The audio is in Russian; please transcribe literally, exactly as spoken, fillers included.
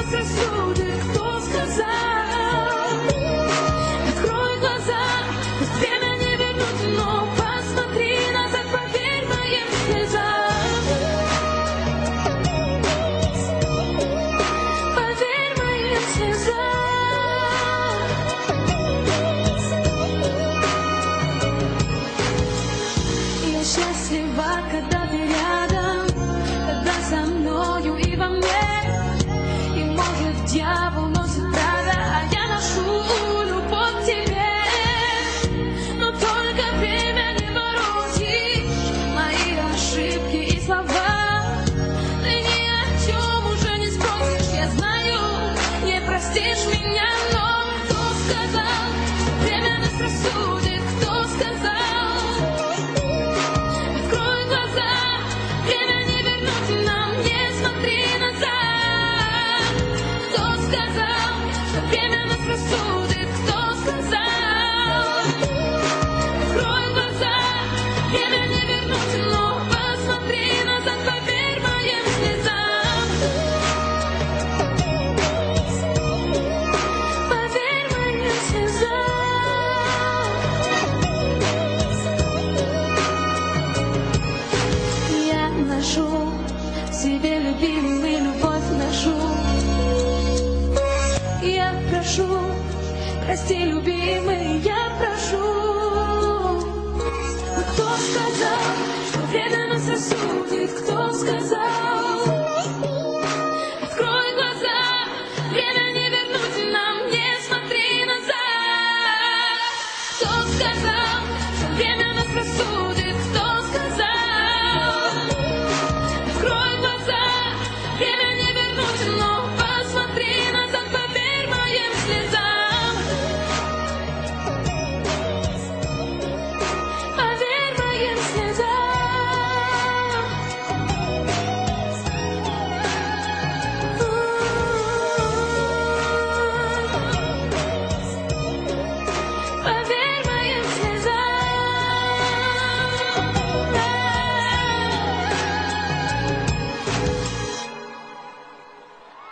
нас рассудит, кто сказал. Открой глаза, пусть время не вернуть, но посмотри назад, поверь моим слезам. Поверь моим слезам. Я счастлива, когда ты рядом, когда со мною и во мне. И может дьявол носит прада, а я ношу любовь к тебе. Но только время не воротит мои ошибки и слова. Ты ни о чем уже не спросишь, я знаю, не простишь меня. Но кто сказал, что время нас рассудит, кто сказал? Открой глаза, время не вернуть нам, не смотри назад. Кто сказал, что время нас рассудит, кто сказал? Открой глаза, время не вернуть, но посмотри назад, поверь моим слезам. Поверь моим слезам. Я ношу в себе любимый, любовь ношу. Я прошу, прости, любимый, я прошу. Но кто сказал, что время нас рассудит, кто сказал?